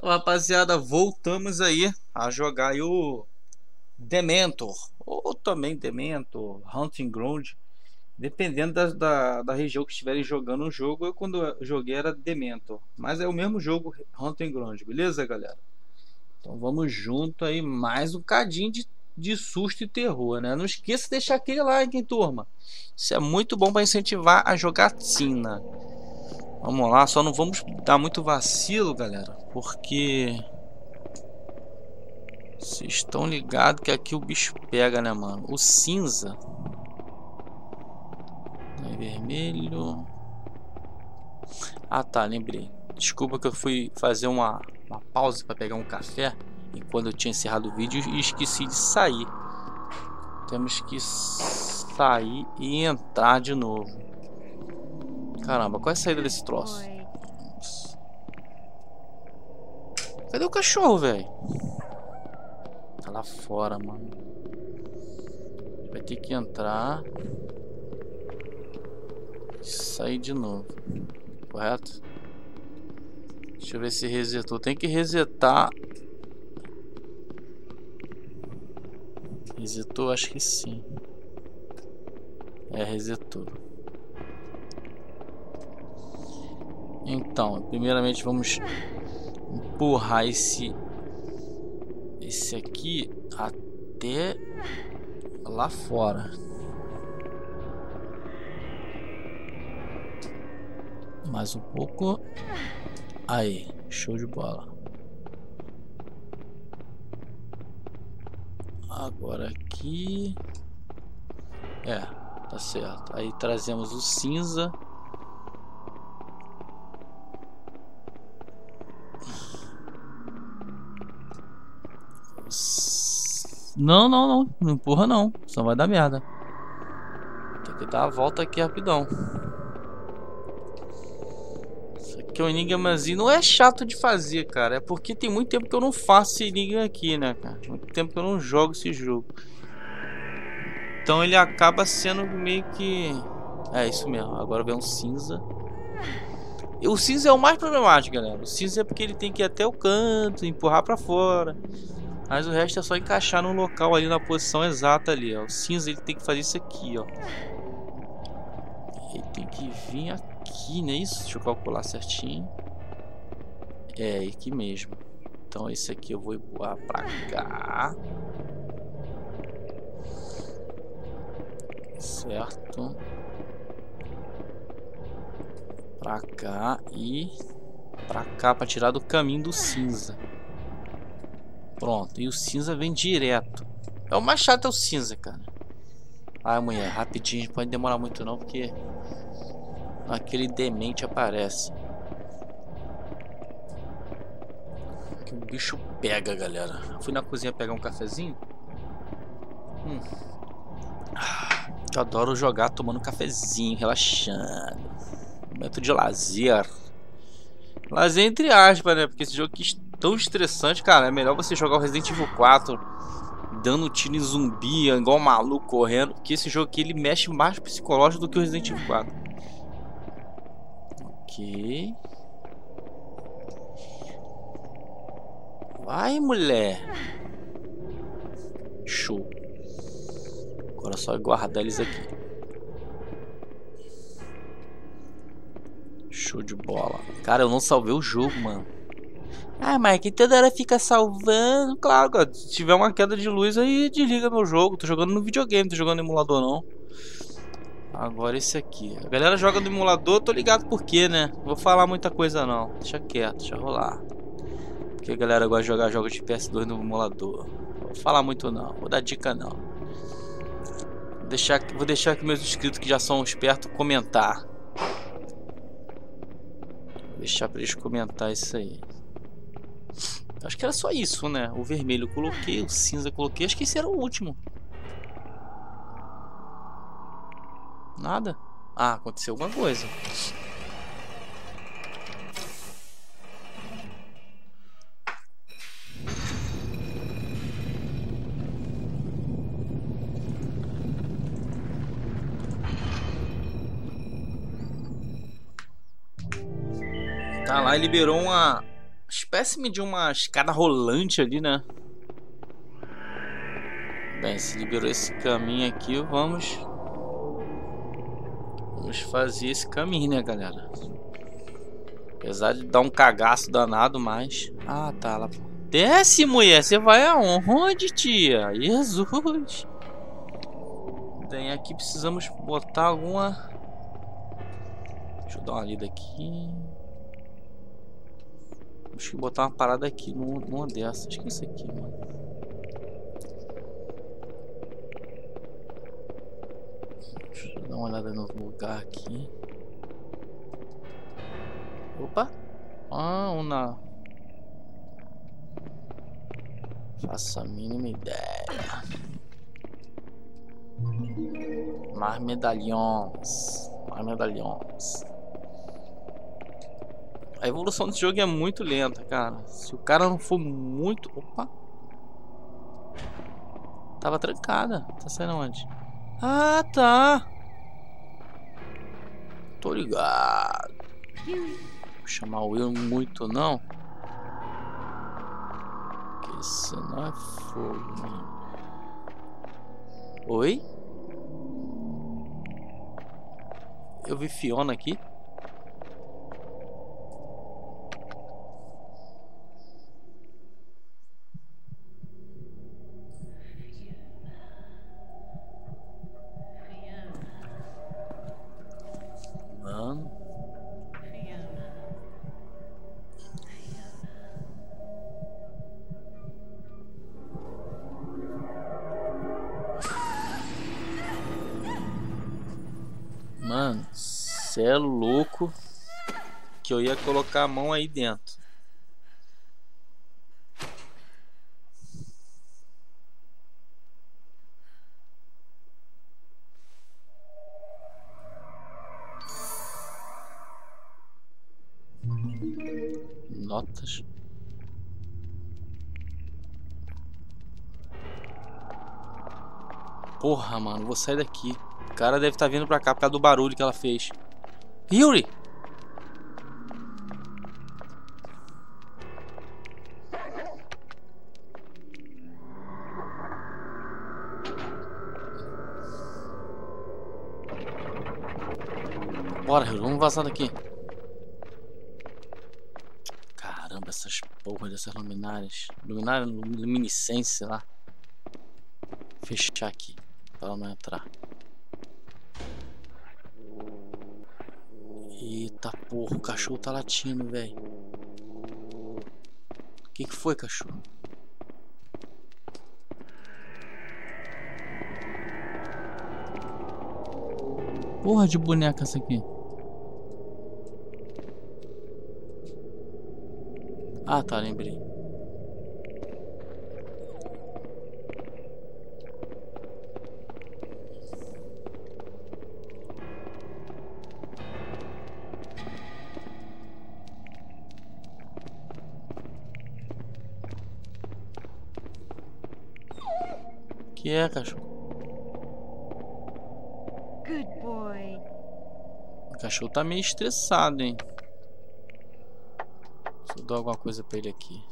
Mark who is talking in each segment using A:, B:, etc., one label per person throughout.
A: Então, rapaziada, voltamos aí a jogar aí o Dementor, ou também Dementor, Hunting Ground, dependendo da região que estiverem jogando o jogo. Eu, quando eu joguei, era Dementor, mas é o mesmo jogo, Hunting Ground, beleza, galera? Então vamos junto aí, mais um cadinho de susto e terror, né? Não esqueça de deixar aquele like, hein, turma? Isso é muito bom para incentivar a jogatina. Vamos lá, só não vamos dar muito vacilo, galera, porque vocês estão ligados que aqui o bicho pega, né, mano? O cinza é vermelho. Ah, tá, lembrei. Desculpa que eu fui fazer uma pausa para pegar um café enquanto eu tinha encerrado o vídeo e esqueci de sair. Temos que sair e entrar de novo. Caramba, qual é a saída desse troço? Cadê o cachorro, velho? Tá lá fora, mano. Vai ter que entrar e sair de novo. Correto? Deixa eu ver se resetou. Tem que resetar. Resetou? Acho que sim. É, resetou. Então, primeiramente vamos empurrar esse aqui até lá fora. Mais um pouco. Aí, show de bola. Agora aqui. É, tá certo. Aí trazemos o cinza. Não empurra não, senão vai dar merda. Tem que dar a volta aqui rapidão. Isso aqui é um enigmazinho, não é chato de fazer, cara. É porque tem muito tempo que eu não faço esse enigma aqui, né, cara? Muito tempo que eu não jogo esse jogo. Então ele acaba sendo meio que... É isso mesmo, agora vem um cinza. E o cinza é o mais problemático, galera. O cinza é porque ele tem que ir até o canto, empurrar pra fora. Mas o resto é só encaixar no local ali, na posição exata ali, ó. O cinza ele tem que fazer isso aqui, ó. Ele tem que vir aqui, não é isso? Deixa eu calcular certinho. É, aqui mesmo. Então esse aqui eu vou empurrar pra cá. Certo. Pra cá e pra cá, pra tirar do caminho do cinza. Pronto, e o cinza vem direto. É o mais chato, é o cinza, cara. Ai, mulher, rapidinho, não pode demorar muito não, porque aquele demente aparece. Que o bicho pega, galera. Fui na cozinha pegar um cafezinho. Eu adoro jogar tomando um cafezinho, relaxando. Momento de lazer. Lazer entre aspas, né? Porque esse jogo aqui é tão estressante, cara. É melhor você jogar o Resident Evil 4 dando tiro em zumbi, igual um maluco correndo. Porque esse jogo aqui ele mexe mais psicológico do que o Resident Evil 4. Ok. Vai, mulher. Show. Agora é só guardar eles aqui. Show de bola. Cara, eu não salvei o jogo, mano. Ah, mas que toda hora fica salvando. Claro, cara, se tiver uma queda de luz aí desliga meu jogo. Tô jogando no videogame, tô jogando no emulador não. Agora esse aqui. A galera joga no emulador, tô ligado por quê, né? Não vou falar muita coisa não. Deixa quieto, deixa rolar. Porque a galera gosta de jogar jogos de PS2 no emulador. Não vou falar muito não, vou dar dica não. Vou deixar aqui meus inscritos que já são espertos comentar. Vou deixar pra eles comentar isso aí. Acho que era só isso, né? O vermelho eu coloquei, o cinza eu coloquei. Acho que esse era o último. Nada? Ah, aconteceu alguma coisa. Tá lá e liberou uma espécime de uma escada rolante ali, né? Bem, se liberou esse caminho aqui, vamos fazer esse caminho, né, galera? Apesar de dar um cagaço danado, mas... Ah, tá lá. Desce, mulher. Você vai aonde, tia? Jesus. Bem, aqui precisamos botar alguma... Deixa eu dar uma lida aqui. Acho que botar uma parada aqui numa dessas. Acho que é isso aqui, mano. Deixa eu dar uma olhada no lugar aqui. Opa! Ah, uma... Faço a mínima ideia. Mais medalhões. Mais medalhões. A evolução desse jogo é muito lenta, cara. Se o cara não for muito... Opa! Tava trancada. Tá saindo onde? Ah, tá. Tô ligado. Vou chamar o Will muito, não. Porque senão é fogo, né? Oi? Eu vi Fiona aqui. Mano. Mano, cê é louco que eu ia colocar a mão aí dentro. Notas. Porra, mano, vou sair daqui. O cara deve estar vindo pra cá por causa do barulho que ela fez. Yuri! Bora, Yuri, vamos vazar daqui. Caramba, essas porras dessas luminárias. Luminiscência, sei lá. Fechar aqui, pra ela não entrar. Eita porra, o cachorro tá latindo, velho. O que foi, cachorro? Porra de boneca essa aqui. Ah, tá, lembrei. Que é, cachorro?
B: Good boy.
A: O cachorro tá meio estressado, hein? Deixa eu dar alguma coisa pra ele aqui.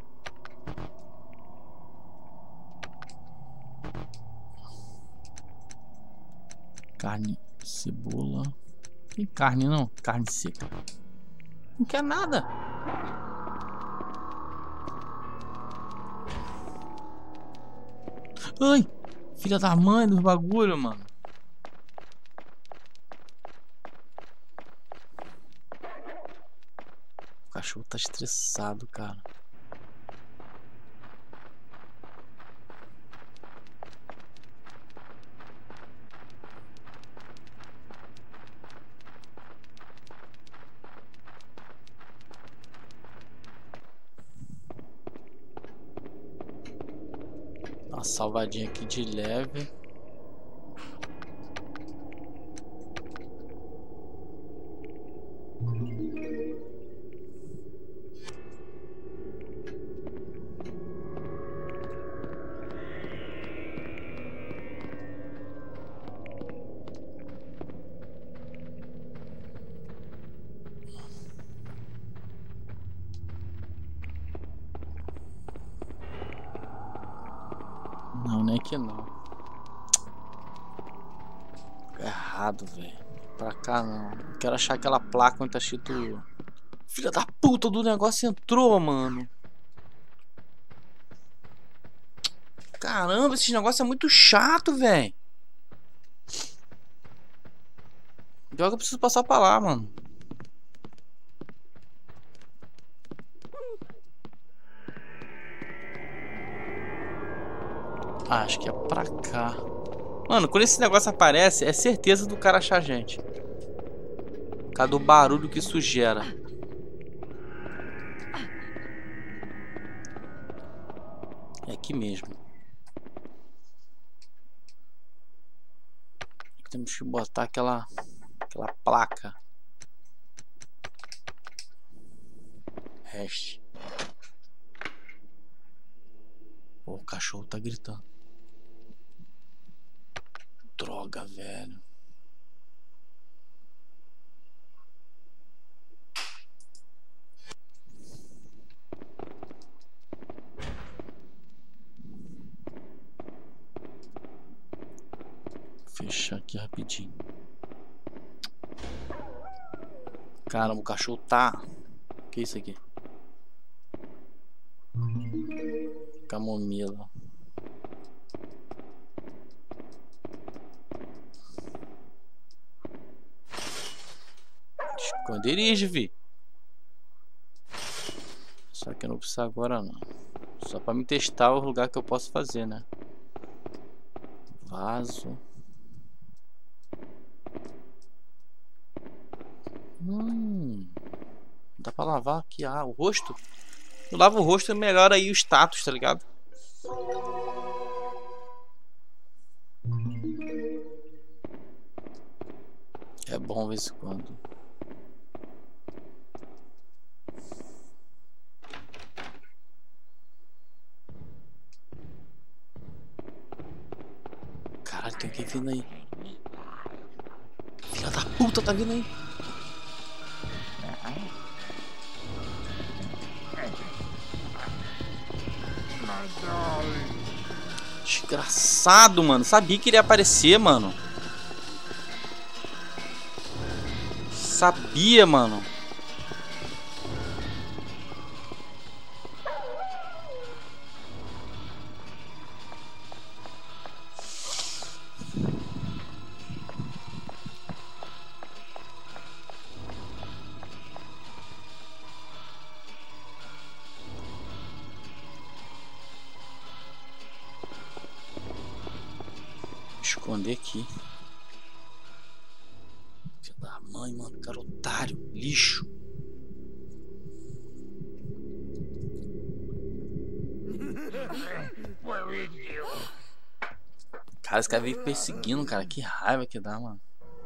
A: Carne, cebola. Tem carne não? Carne seca. Não quer nada. Ai, filha da mãe dos bagulho, mano. O cachorro tá estressado, cara. Uma salvadinha aqui de leve. Não, nem aqui não. Errado, velho. Pra cá não. Eu quero achar aquela placa onde tá escrito. Filha da puta do negócio entrou, mano. Caramba, esse negócio é muito chato, velho. Pior que eu preciso passar pra lá, mano. Ah, acho que é pra cá. Mano, quando esse negócio aparece, é certeza do cara achar a gente. Por causa do barulho que isso gera. É aqui mesmo. Temos que botar aquela placa. Rest. Pô, o cachorro tá gritando. Droga, velho. Fechar aqui rapidinho. Caramba, o cachorro tá... O que é isso aqui? Camomila. Esconderijo, vi. Só que eu não preciso agora não. Só pra me testar o lugar que eu posso fazer, né? Vaso. Dá pra lavar aqui o rosto? Eu lavo o rosto e melhora aí o status, tá ligado? É bom de vez em quando. Caralho, tem alguém vindo aí. Filha da puta, tá vindo aí. Desgraçado, mano. Sabia que ele ia aparecer, mano. Sabia, mano. Esconder aqui. Filho da mãe, mano. Cara otário. Lixo. Cara, esse cara veio perseguindo, cara. Que raiva que dá, mano.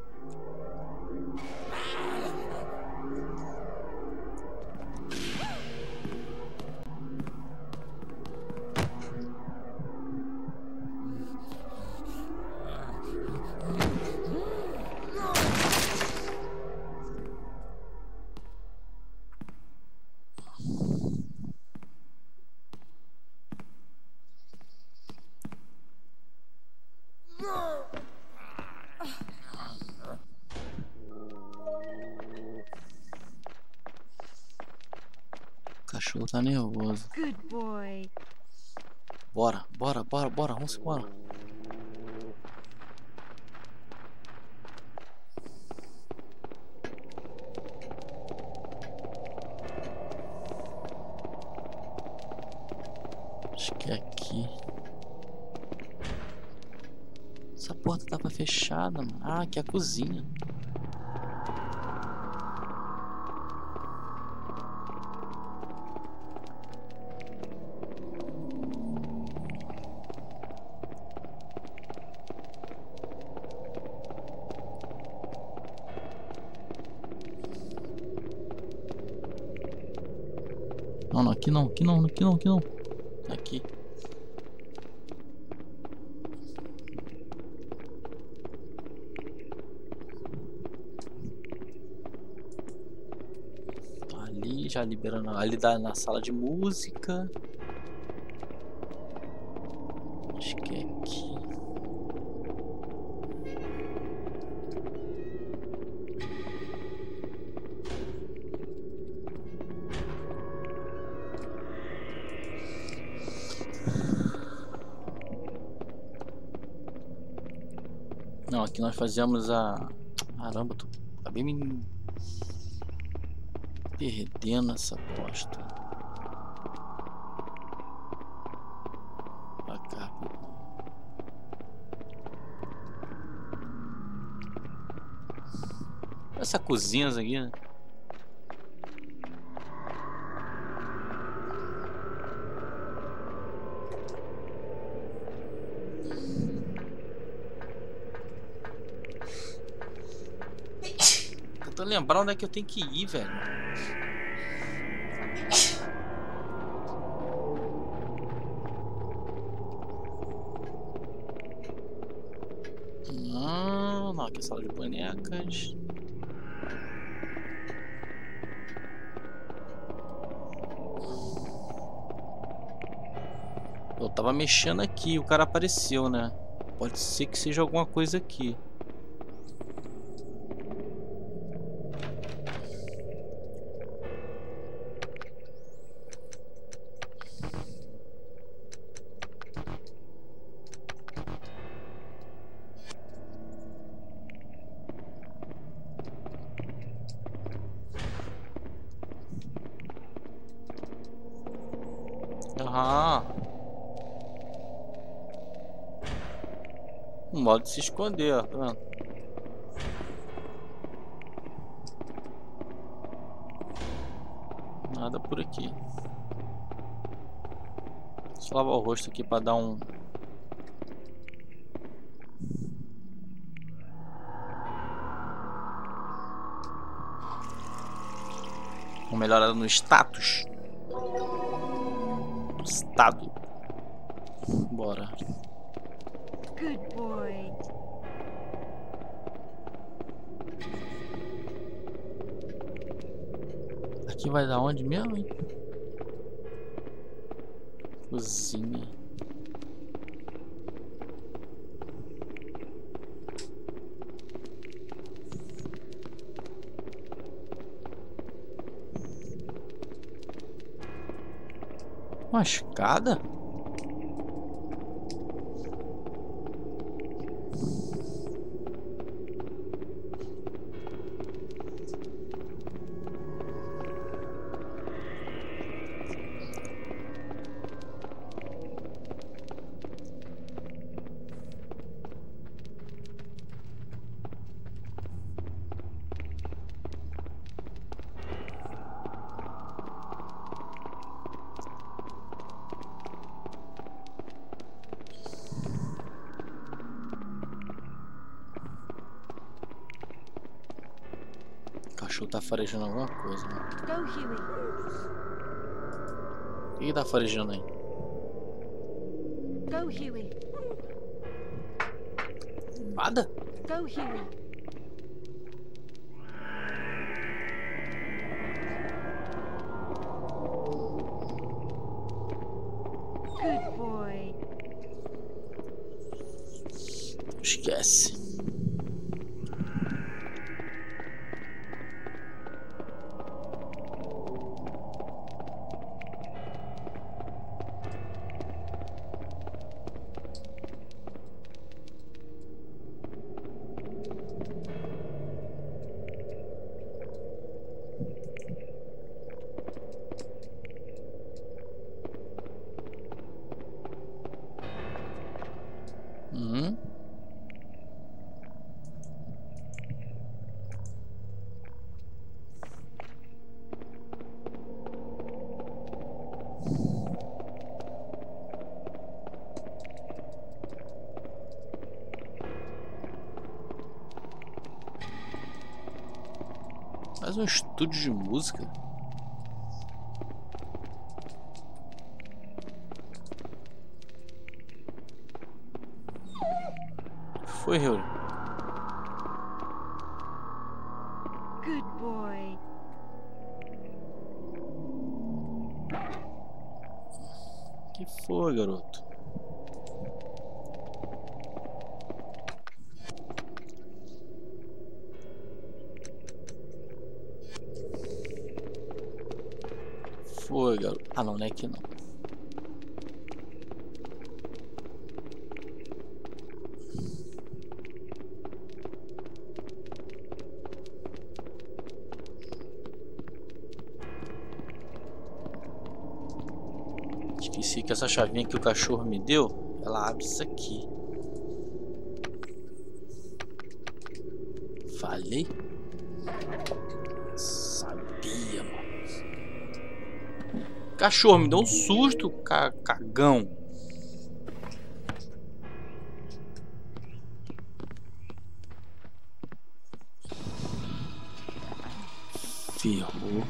A: O cachorro tá nervoso.
B: Good boy.
A: Bora, bora, bora, bora. Vamos embora. Acho que é aqui. Essa porta tava fechada, mano. Ah, aqui é a cozinha. Não, não, aqui não, aqui não, aqui não, aqui não. Aqui. Ali, já liberando. Ali na sala de música. Acho que é aqui. Não, aqui nós fazemos a... Caramba, acabei me perdendo essa aposta. Pra cá. Essa cozinha aqui, né? Tentando lembrar onde é que eu tenho que ir, velho. Não, aqui é sala de bonecas. Eu tava mexendo aqui, o cara apareceu, né? Pode ser que seja alguma coisa aqui. Ah, um modo de se esconder, ó. Tá vendo? Nada por aqui. Deixa eu lavar o rosto aqui pra dar uma melhorada no status. Estado. Bora.
B: Good boy.
A: Aqui vai dar onde mesmo, hein? Cozinha. Uma escada? O cachorro tá farejando alguma coisa, né?
B: Go, Huey.
A: O que tá farejando aí?
B: Go, Huey.
A: Nada?
B: Go, Huey. Good boy.
A: Esquece. Mais um estúdio de música. Foi, Yuri.
B: Good boy.
A: Que foi, garoto? garoto. Ah, não, não é aqui não. Esqueci que essa chavinha que o cachorro me deu, ela abre isso aqui. Falei? Sabia, mano. Cachorro, me deu um susto, cagão. Ferrou.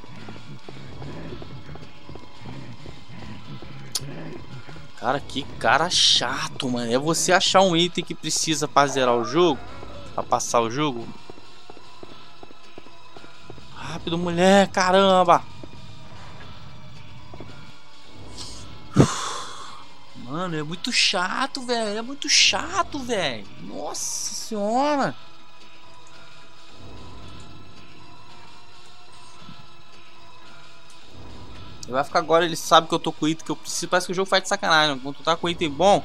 A: Cara, que cara chato, mano. É você achar um item que precisa pra zerar o jogo, pra passar o jogo. Rápido, mulher, caramba. Mano, é muito chato, velho. É muito chato, velho. Nossa senhora. Ele vai ficar agora, ele sabe que eu tô com o item que eu preciso. Parece que o jogo faz de sacanagem. Quando tu tá com item bom.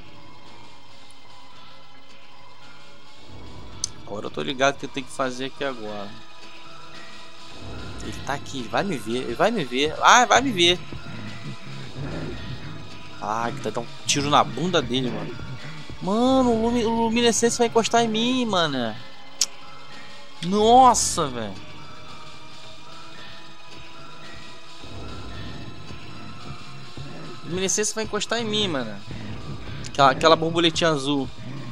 A: Agora eu tô ligado que eu tenho que fazer aqui agora. Ele tá aqui, ele vai me ver, ele vai me ver. Ah, vai me ver. Ah, que tá dando um tiro na bunda dele, mano. Mano, o luminescência vai encostar em mim, mano. Nossa, velho. O luminescência vai encostar em mim, mano. Aquela borboletinha azul.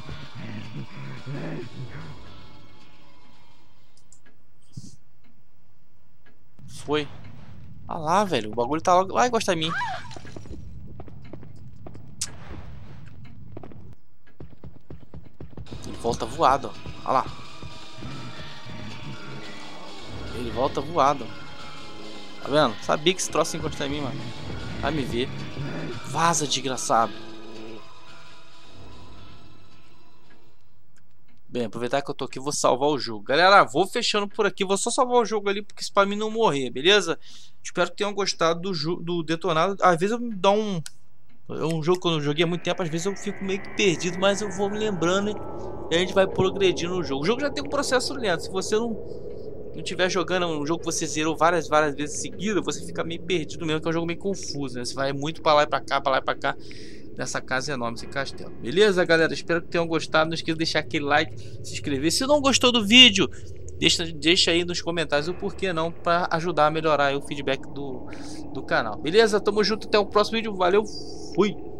A: Foi. Ah lá, velho. O bagulho tá logo lá e encostar em mim. Ele volta voado, ó. Olha lá. Ele volta voado. Tá vendo? Sabia que esse troço ia encostar em mim, mano. Vai me ver. Vaza, desgraçado. Bem, aproveitar que eu tô aqui, vou salvar o jogo. Galera, vou fechando por aqui. Vou só salvar o jogo ali, porque isso pra mim não morrer, beleza? Espero que tenham gostado do Detonado. Às vezes eu me dou um... É um jogo que eu não joguei há muito tempo. Às vezes eu fico meio que perdido, mas eu vou me lembrando e a gente vai progredindo no jogo. O jogo já tem um processo lento. Se você não estiver jogando um jogo que você zerou várias vezes seguidas, você fica meio perdido mesmo, que é um jogo meio confuso, né? Você vai muito pra lá e pra cá, pra lá e pra cá, nessa casa enorme, esse castelo. Beleza, galera? Espero que tenham gostado. Não esqueça de deixar aquele like, se inscrever. Se não gostou do vídeo, deixa aí nos comentários o porquê não, pra ajudar a melhorar aí o feedback do canal. Beleza? Tamo junto, até o próximo vídeo. Valeu, fui!